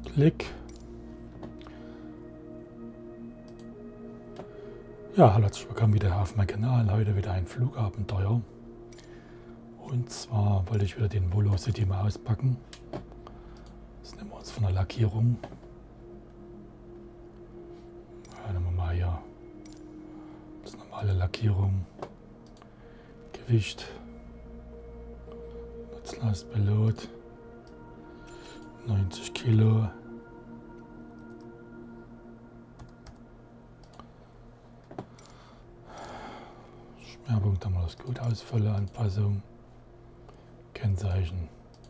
Klick. Ja, hallo, herzlich willkommen wieder auf meinem Kanal. Heute wieder ein Flugabenteuer. Und zwar wollte ich wieder den Volocity mal auspacken. Das nehmen wir uns von der Lackierung. Ja, nehmen wir mal hier das normale Lackierung. Gewicht. Nutzlastpilot. 90 Kilo. Schwerpunkt haben wir das gut aus, volle Anpassung, Kennzeichen.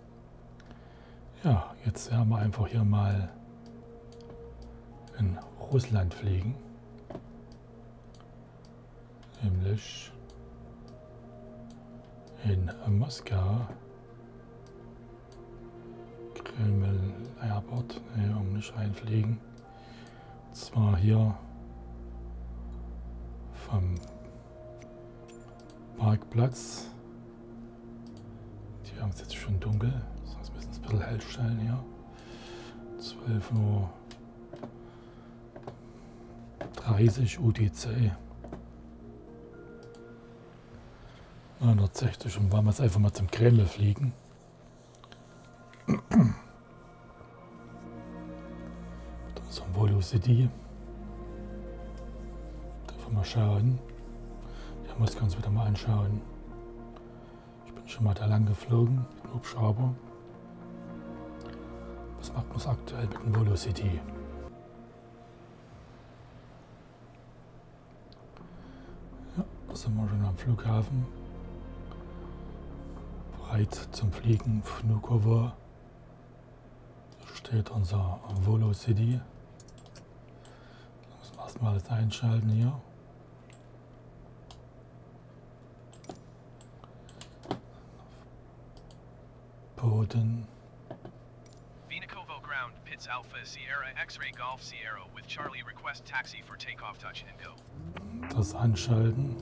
Ja, jetzt werden wir einfach hier mal in Russland fliegen. Nämlich in Moskau. Kreml Airport, ne, nicht reinfliegen. Und zwar hier vom Parkplatz. Die haben es jetzt schon dunkel, sonst müssen wir es ein bisschen hell stellen hier. 12:30 Uhr UTC. 960 und wollen wir jetzt einfach mal zum Kreml fliegen. Da ist ein Volocity. Davon mal schauen. Ich muss uns wieder mal anschauen. Ich bin schon mal da lang geflogen mit dem Hubschrauber. Was macht man es aktuell mit dem Volocity? Ja, da sind wir schon am Flughafen. Bereit zum Fliegen, Vnukovo. Da steht unser Volocity. Da müssen wir erstmal alles einschalten hier. Boden. Vnukovo ground, Pits Alpha Sierra X-Ray Golf Sierra with Charlie request taxi for takeoff, touch and go. Das anschalten.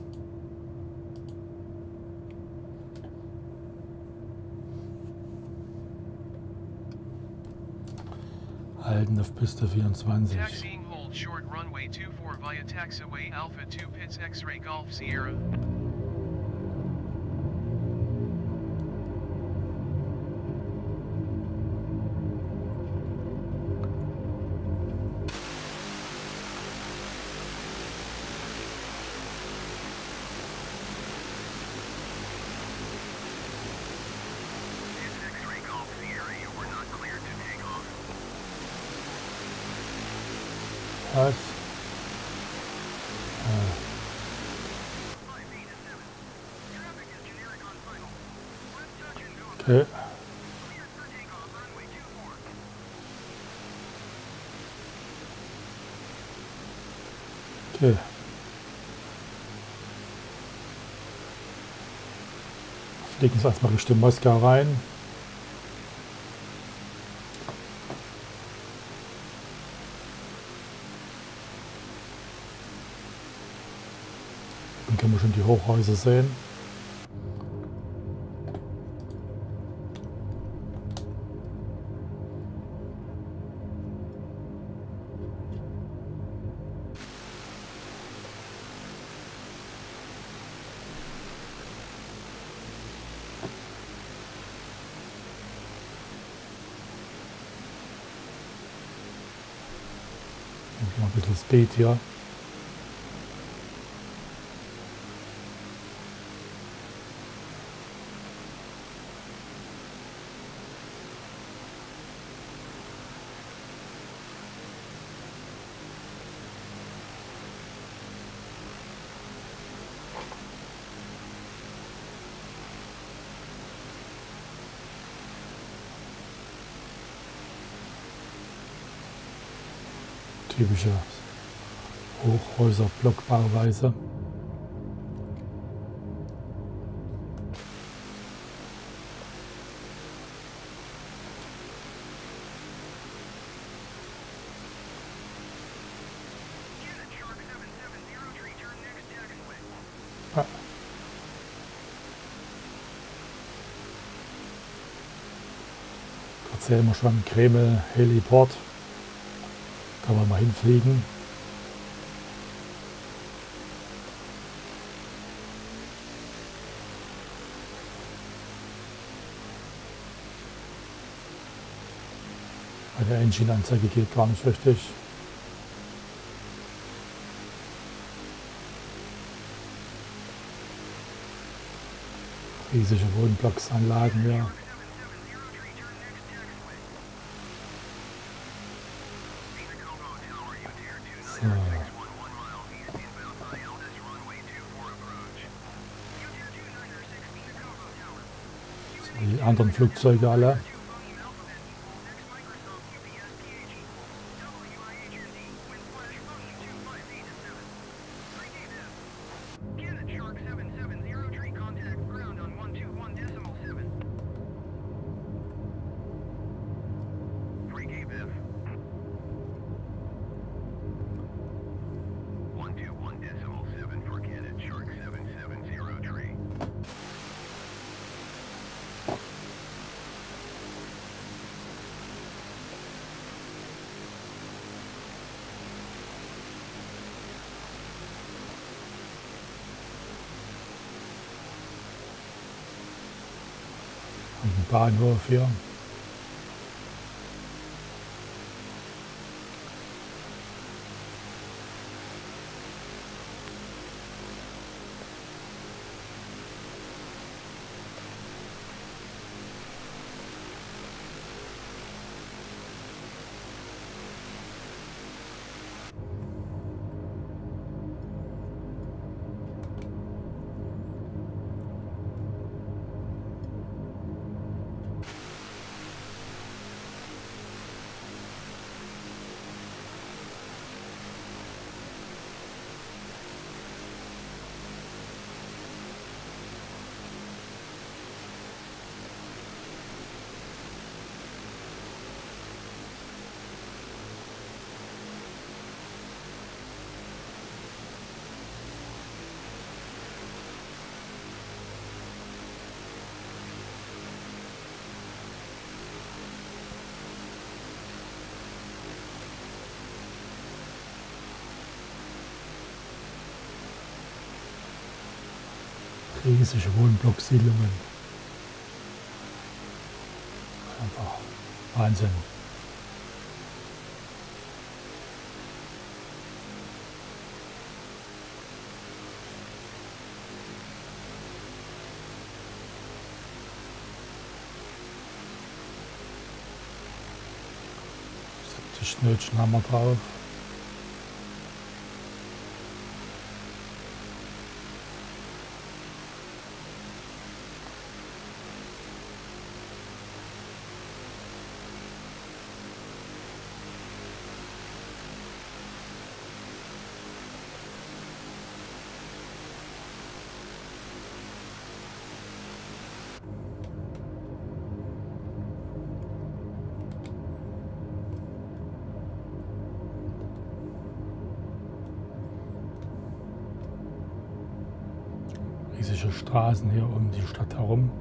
Halten auf Piste 24. Taxiing hold short runway 24 via taxiway Alpha 2 Pits X-Ray Golf Sierra. Was? Okay. Okay. Fliegen wir erstmal Richtung Moskau rein. Dann können wir schon die Hochhäuser sehen. Noch ein bisschen Speed hier. Typische Hochhäuser-Blockbauweise. Ah. Erzählen wir schon Kreml, Heliport. Da wollen wir hinfliegen. Der Engine-Anzeige geht gar nicht richtig. Riesige Wohnblocksanlagen hier. So. Die anderen Flugzeuge alle. Und ein Bahnhof hier. Riesige Wohnblock-Siedlungen. Einfach Wahnsinn. Die Schnötchen haben wir drauf. Riesige Straßen hier um die Stadt herum.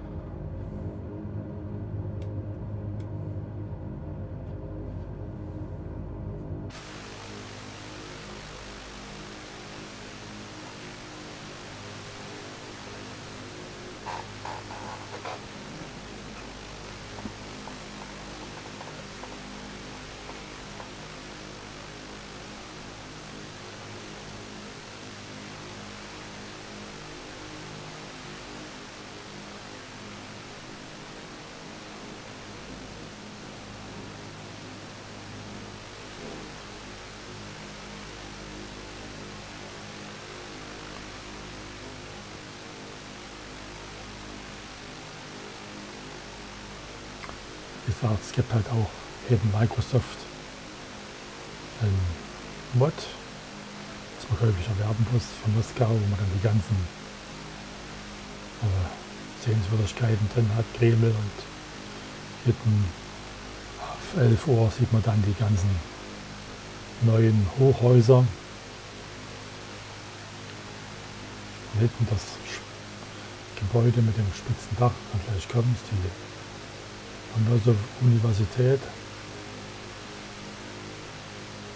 Wie gesagt, es gibt halt auch eben Microsoft ein Mod, das man häufig erwerben muss von Moskau, wo man dann die ganzen Sehenswürdigkeiten drin hat, Kreml, und hinten auf 11 Uhr sieht man dann die ganzen neuen Hochhäuser. Und hinten das Gebäude mit dem spitzen Dach, dann gleich kommt die Universität.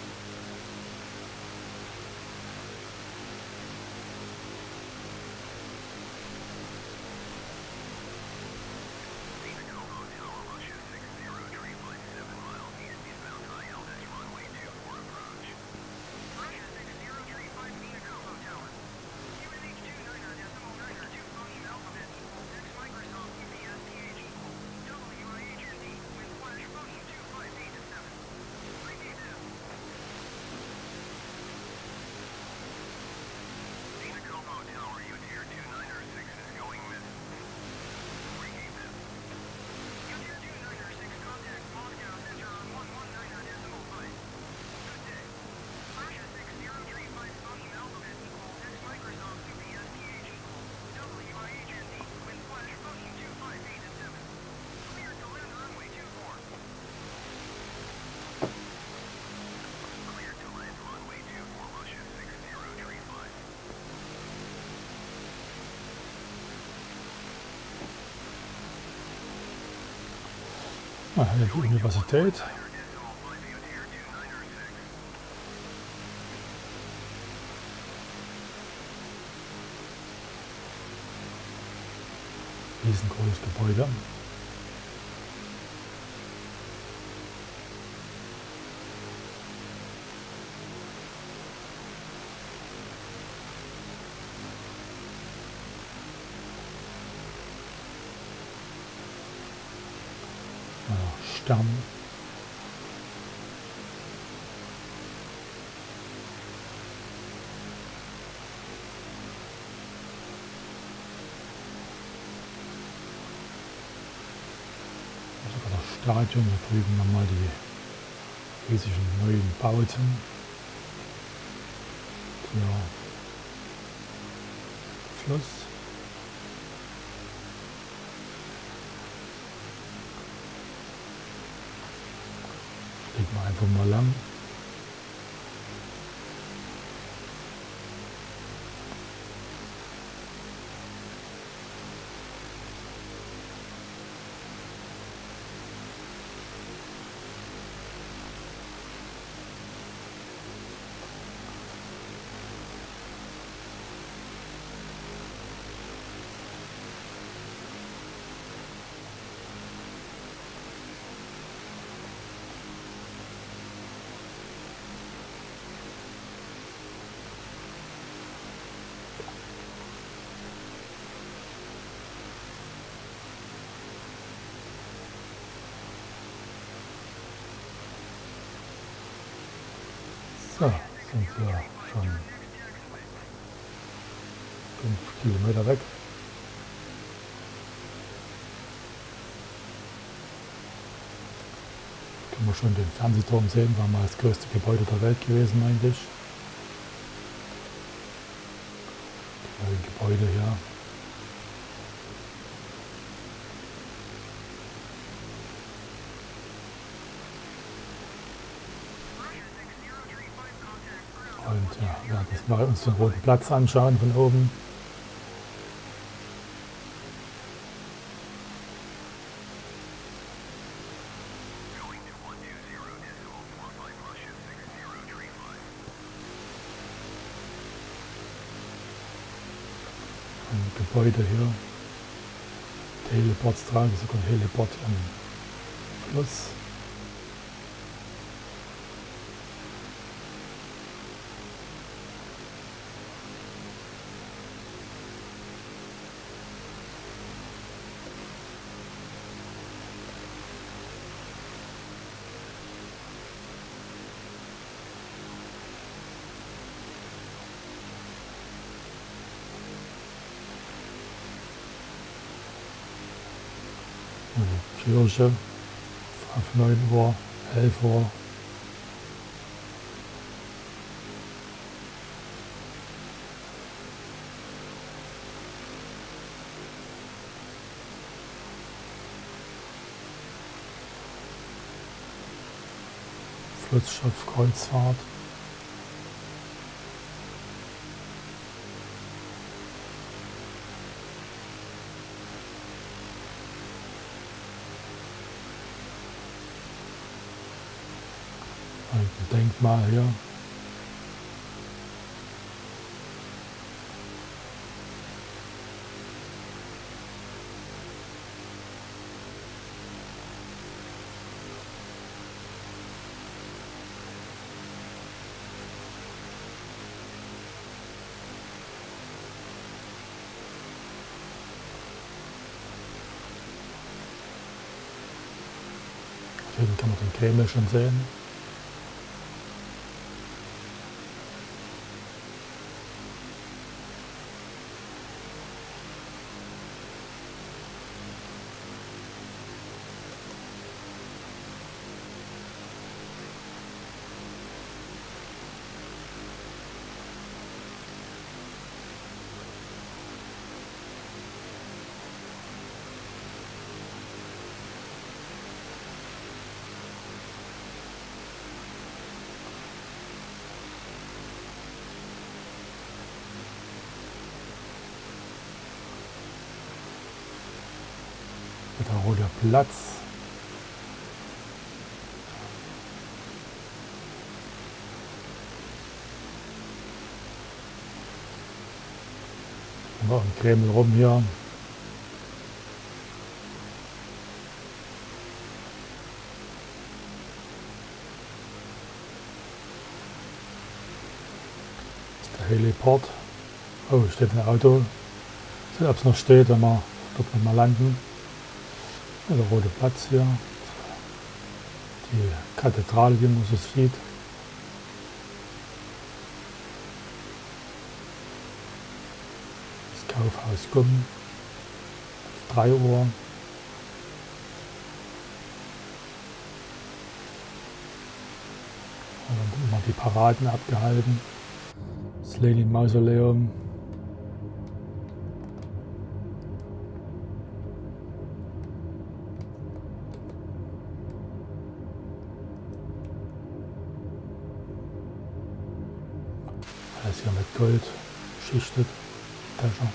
Ah, hier die Universität. Riesengroßes Gebäude. Stern. Sogar das Stadion, da drüben nochmal die riesigen neuen Bauten. Der Fluss. Fliegen wir einfach mal lang. So, sind wir schon 5 Kilometer weg. Können wir schon den Fernsehturm sehen, war mal das größte Gebäude der Welt gewesen eigentlich. Die neuen Gebäude hier. Und ja, wir werden jetzt mal uns den Roten Platz anschauen von oben. Ein Gebäude hier. Teleportstraße, sogar ein Heliport am Fluss. Kirche auf 9 Uhr, 11 Uhr. Flussschiffkreuzfahrt. Ein Denkmal hier. Hier kann man den Kämel schon sehen. Der Rote Platz. wir im Kreml rum hier. Das ist der Heliport. Oh, steht ein Auto. Ich weiß nicht, ob es noch steht, wenn wir dort nochmal landen. Ja, der rote Platz hier. Die Kathedrale, wie man so sieht. Das Kaufhaus Gumm. 3 Uhr. Und dann immer die Paraden abgehalten. Das Lenin-Mausoleum. Alles hier mit Gold beschichtet. Dächer.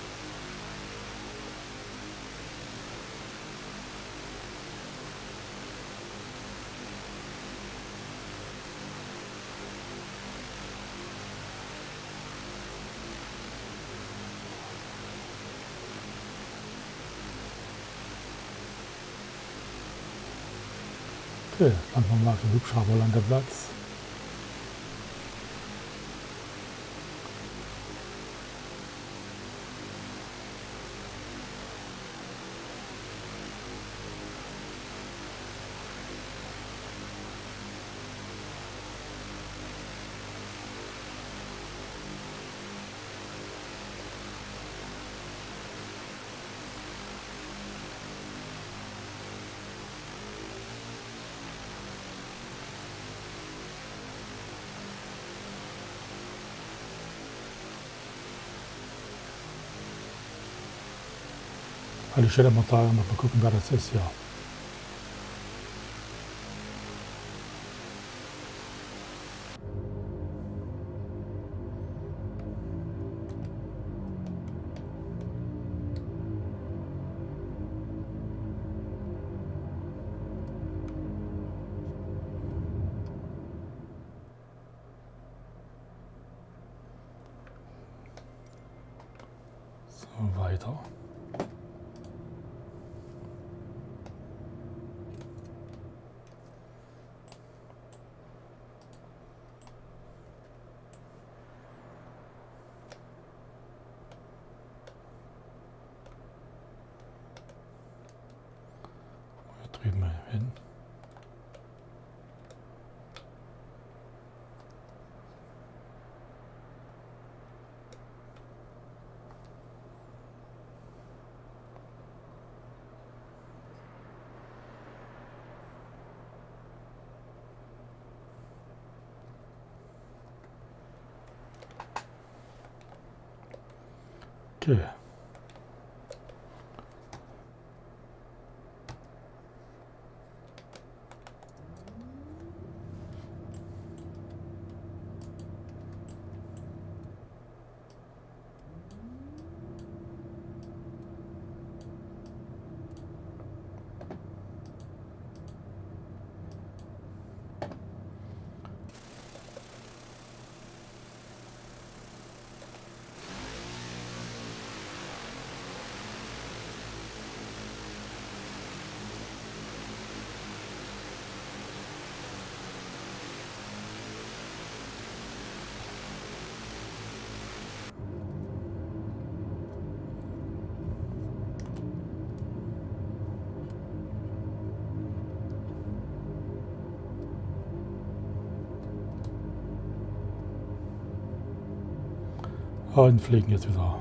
Okay, landen wir mal auf dem Hubschrauberlandeplatz. Also ich stelle mal da, mal gucken, wer das ist, ja. So, weiter. Drüben hin. Okay. Und fliegen jetzt wieder.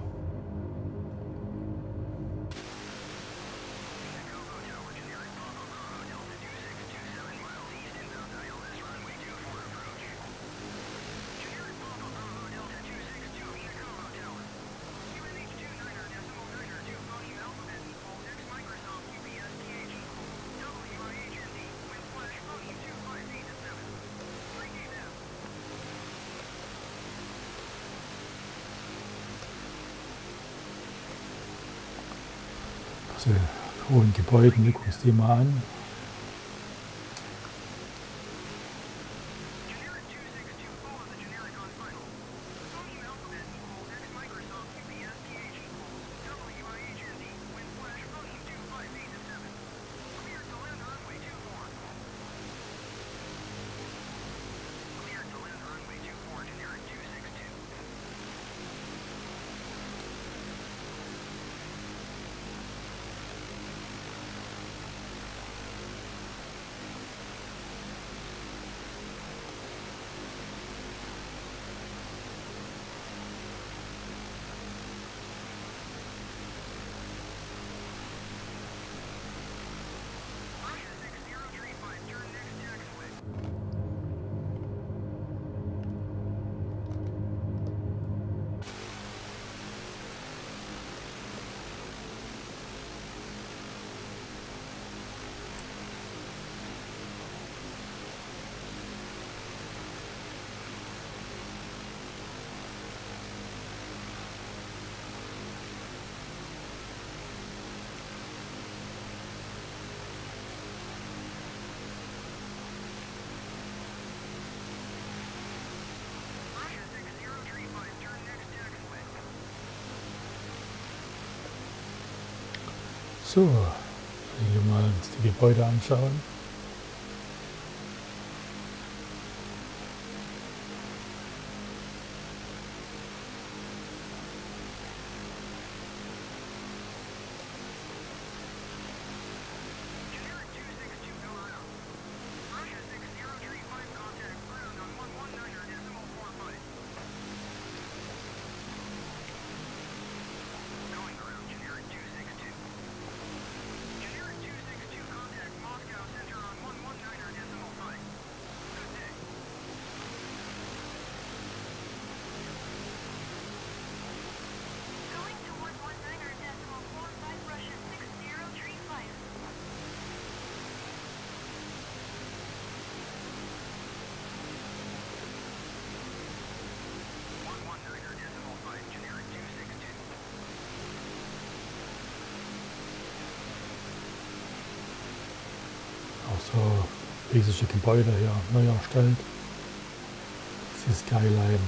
Diese hohen Gebäuden, wir gucken uns die mal an. So, hier mal uns die Gebäude anschauen. Auch so riesige Gebäude hier neu erstellt. Das ist Skyline.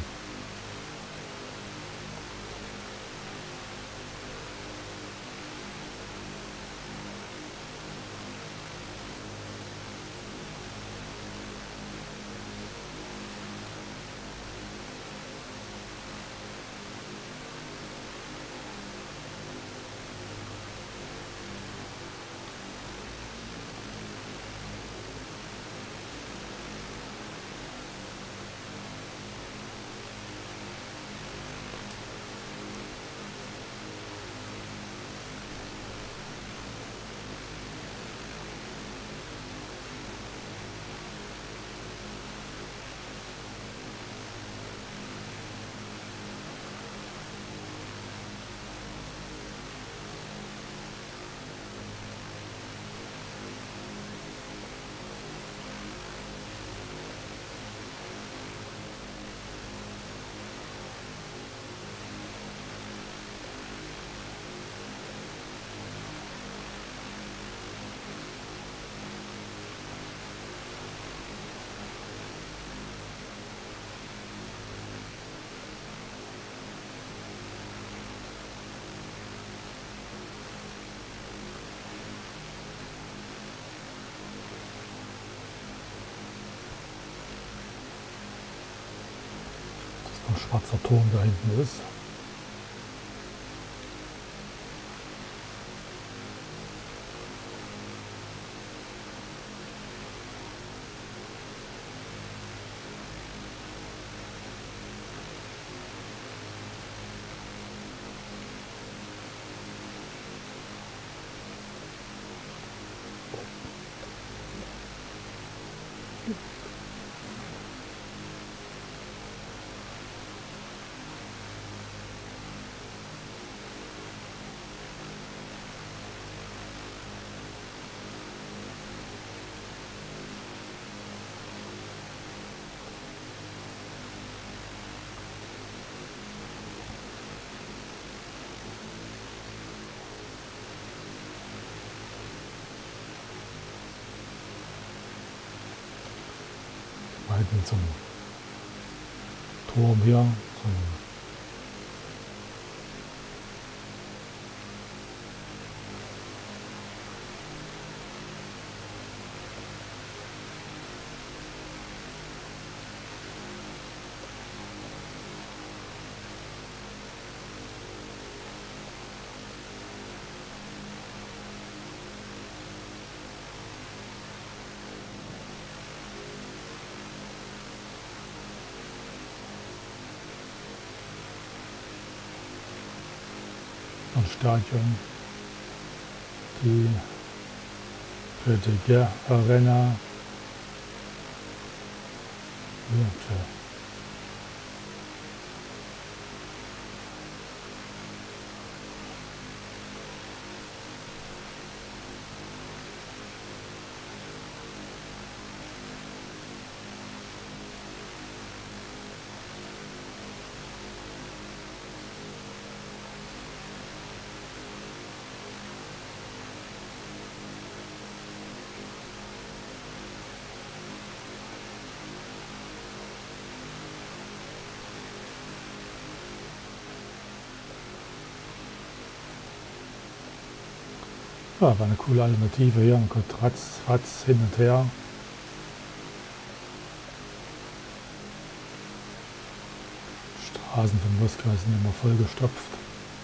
Ein schwarzer Turm da hinten ist. Hinten zum Turm hier, zum Stadion, die Rätige Arena. Ja, Ja, war eine coole Alternative hier. Man konnte ratzfatz hin und her. Straßen von Moskau sind immer vollgestopft.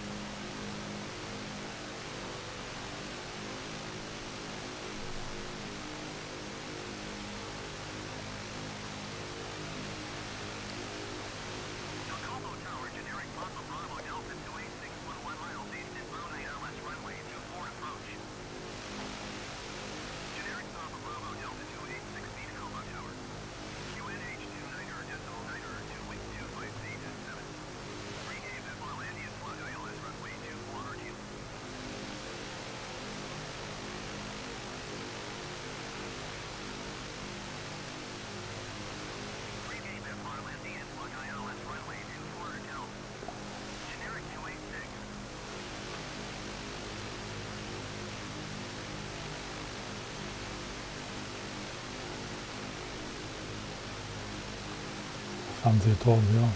Fernsehturm, ja.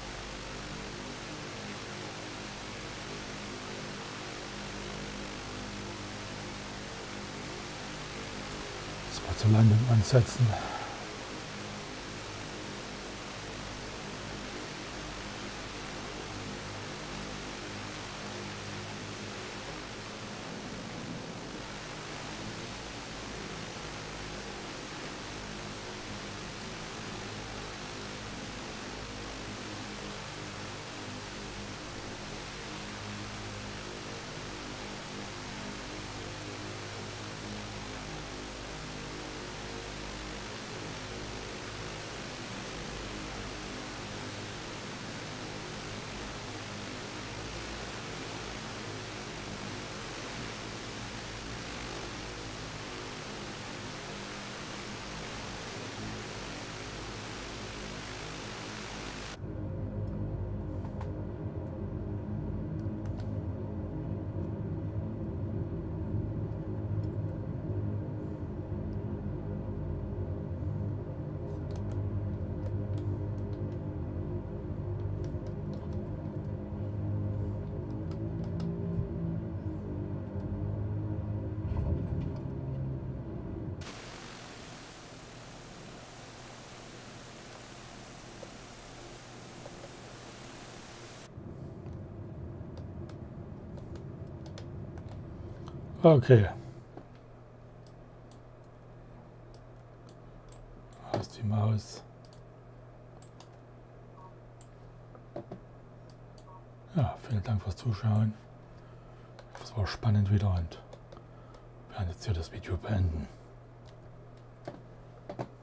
Das war zur Landung ansetzen. Okay. Da ist die Maus. Ja, vielen Dank fürs Zuschauen. Das war spannend wieder und wir werden jetzt hier das Video beenden.